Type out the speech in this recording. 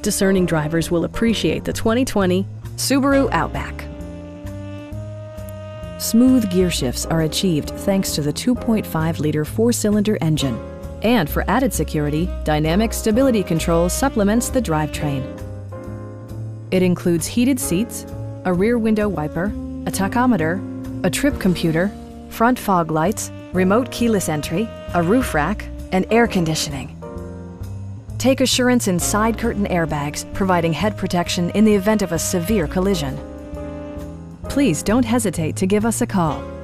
discerning drivers will appreciate the 2020 Subaru Outback. Smooth gear shifts are achieved thanks to the 2.5-liter four-cylinder engine. And for added security, dynamic stability control supplements the drivetrain. It includes heated seats, a rear window wiper, a tachometer, a trip computer, front fog lights, remote keyless entry, a roof rack, and air conditioning. Take assurance in side curtain airbags, providing head protection in the event of a severe collision. Please don't hesitate to give us a call.